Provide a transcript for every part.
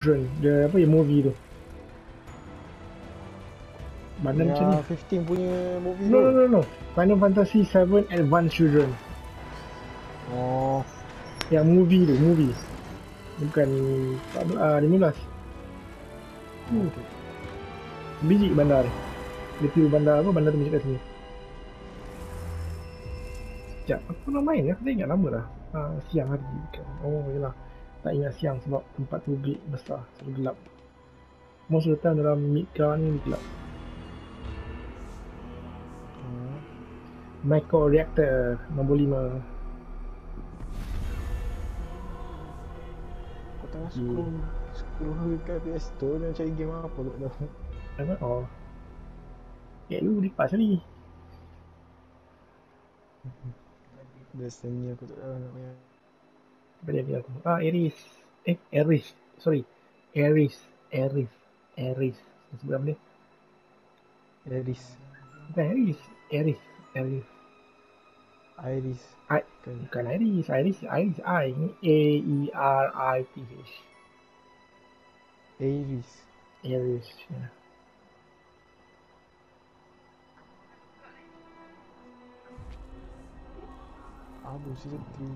Drone. Dia apa ya, movie tu. Bandar macam ni. 15 punya movie No, tu. no, no, no. Final Fantasy 7 Advanced Children. Oh. Yang movie tu, movie. Bukan 15. Biji bandar. Dia tiba bandar apa? Bandar tu macam kat sini. Sekejap, aku pernah main ya? Aku tak ingat lama dah. Siang hari kan. Oh, yelah. Tak ingat siang sebab tempat tu big besar, so gelap. Most of the time dalam Midgar ni gelap. Micro Reactor nombor 5. Kau tengah scroll kat PS Store dan cari game apa tak tahu. Apa? Oh. Lu lipas ni. Biasanya aku tak tahu nak main. Apa dia aku? Aris. Aris. Sorry. Aris. Sebut apa dia? Aris. Bukan Aris. Aris. Bukan Iris. Iris I. Ini Aerith. Aris. Ya. Abu season 3.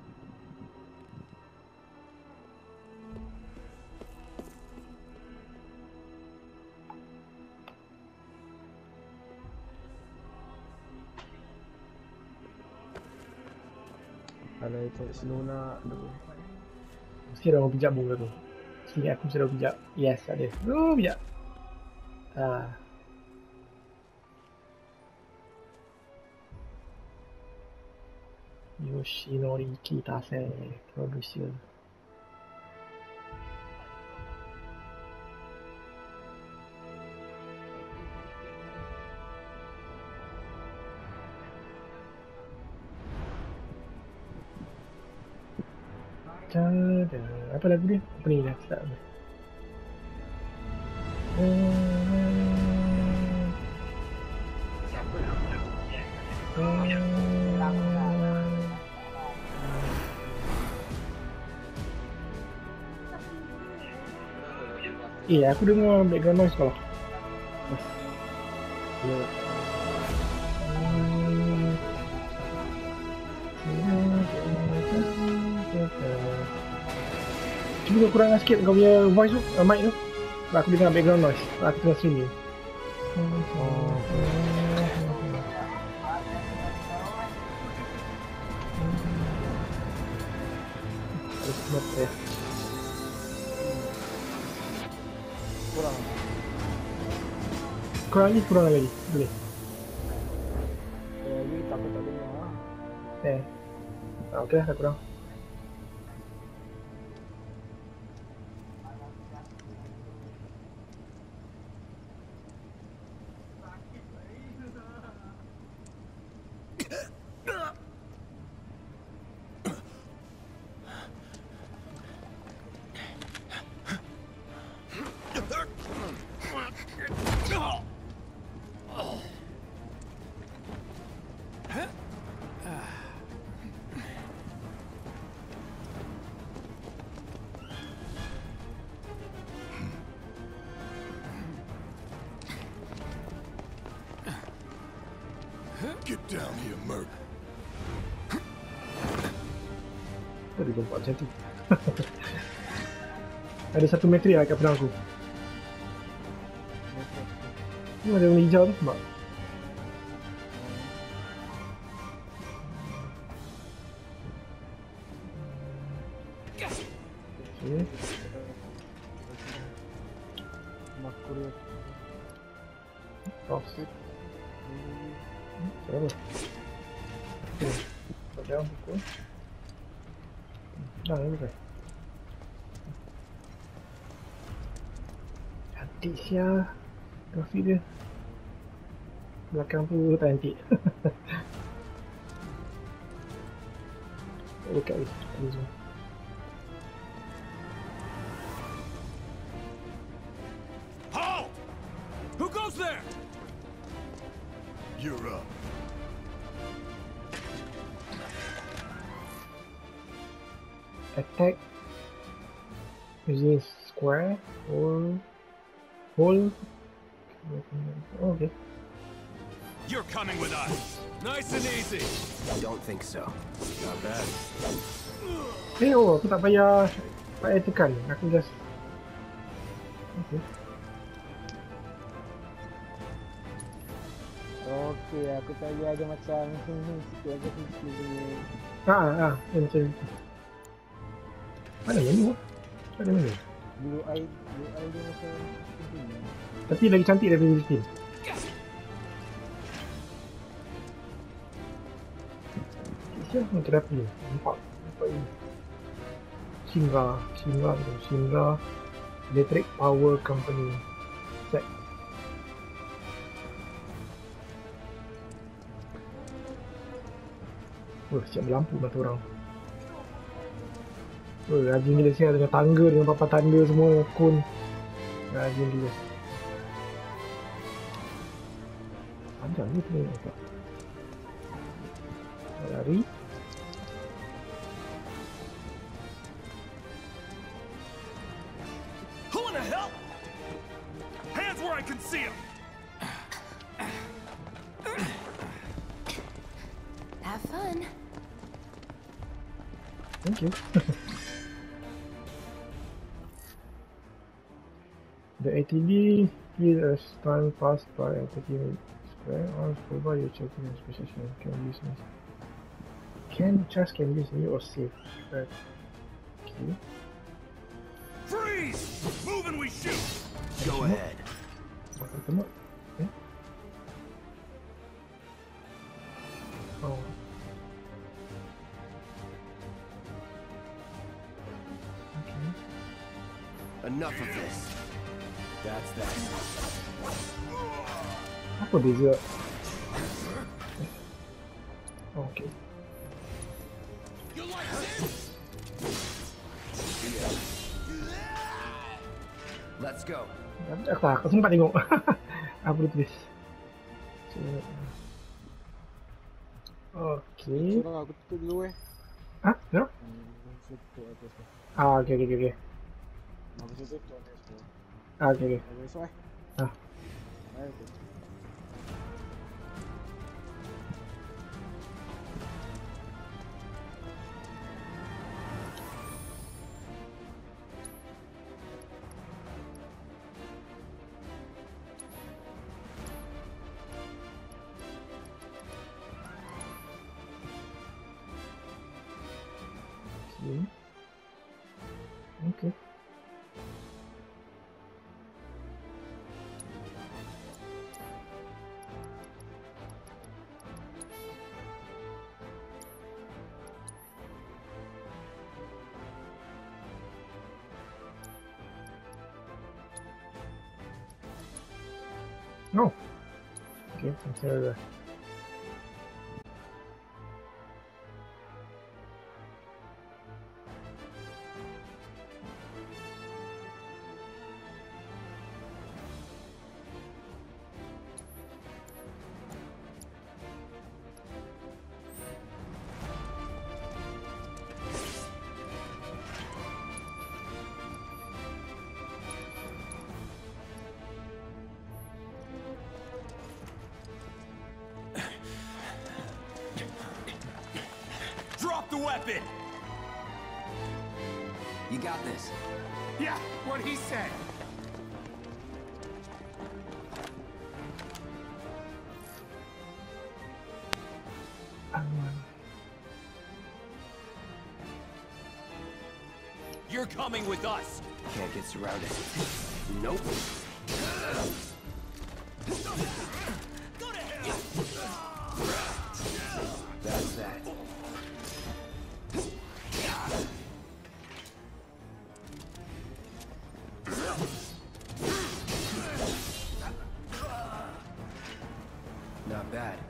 Kalau itu Sinona tu. Mesti ada orang pijak bunga tu. Sini aku mesti ada orang pijak. Yes, ada. Pijak. Yoshinori Kitase, producer. Apa lagu dia? Apa ni dah start ni? Aku dengar background noise kalau. Cuba kau kurangkan sikit kau punya voice tu, mic tu. Aku dengar background noise. Aku tengah streaming. Kurang lagi. Boleh. Lagi takut tak dengar. Okey lah, kurang. Get down here, Merc. Dia jumpa macam tu. Ada satu metri lah kat pedang aku. Ni ada warna hijau tu sebab. Okay. Makro dia. Offset. Berapa? Okay. Jauh pukul. Ini kan. Cantik siap. Grafik dia. Belakang tu tak cantik. Dekat ni. Ini semua. Halt! Who goes there? You're up. Attack using square, hole. Oh, okay. You're coming with us. Nice and easy. Don't think so. Not bad. Oh, aku tak payah tekan. Aku just. Okay. Okey, aku tanya aja macam sikit aja sikit. Macam itu. Mana menu? Ada menu. Blue eye dia macam ni. Tapi lagi cantik daripada Steam. Siapa yang terapi ni? Nampak ini. Shinra Electric Power Company set. Siap berlampu mata orang. Rajin gila siap dengan tangga, dengan papan tanda semua, kun. Rajin gila. Panjang ni tu nampak. Lari. Who in the hell? Hands where I can see them. Have fun. Thank you. The ATB is a stun passed by a 30 square or provide your checking and special can use me. Just can use me or save. Right. Okay. Freeze! Move and we shoot. Go ahead. Makan tembak. Okay. Oh. Okay. Enough of this. That's that. Apa beza? Oh, okay. You like this? Let's go. Aku sempat tengok. Apa dia tulis? Okay. Surah aku tutup dulu Ah, no? Tutup atas tu. Okay. Aku tutup atas tu. Okay. Besok Ah. Baik. Okay. No. Okay, consider that. Drop the weapon! You got this. Yeah, what he said. You're coming with us. Can't get surrounded. Nope. Go to hell! That's that. Not bad.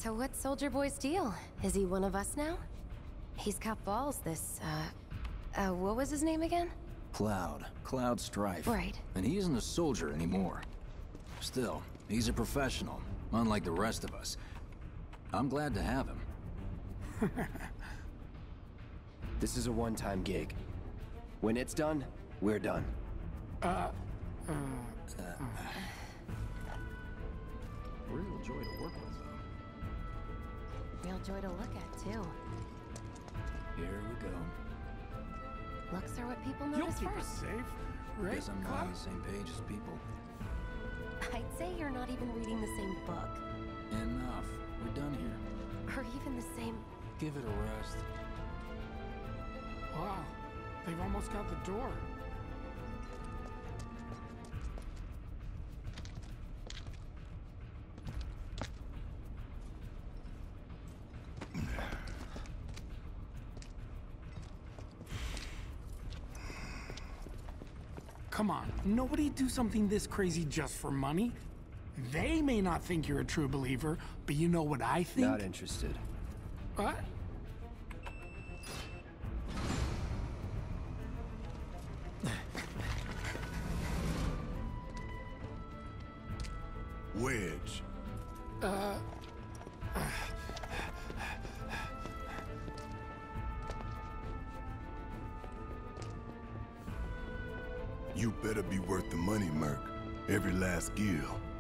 So what's Soldier Boy's deal? Is he one of us now? He's got balls, this, what was his name again? Cloud Strife. Right. And he isn't a soldier anymore. Still, he's a professional, unlike the rest of us. I'm glad to have him. This is a one-time gig. When it's done, we're done. Real joy to work with, though. Real joy to look at, too. Here we go. Looks are what people You'll notice keep us first. safe, right? Guess I'm not on the same page as people. I'd say you're not even reading the same book. Enough. We're done here. Or even the same... Give it a rest. Wow, they've almost got the door. Come on, nobody do something this crazy just for money. They may not think you're a true believer, but you know what I think? Not interested. What? Wedge. You better be worth the money, Merc. Every last gill.